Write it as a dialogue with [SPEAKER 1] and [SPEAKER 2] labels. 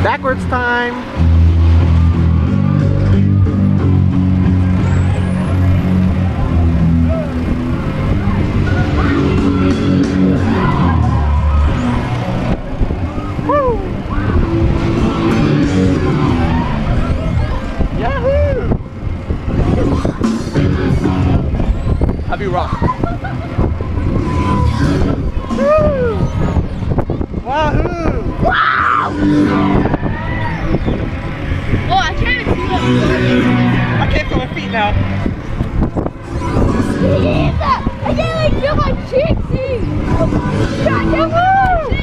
[SPEAKER 1] Backwards time. Woo! Yahoo! Happy rock. Woo! Wahoo! Wow!
[SPEAKER 2] Oh, I can't see them.
[SPEAKER 1] I can't feel my feet now.
[SPEAKER 2] I can't like feel my cheeks.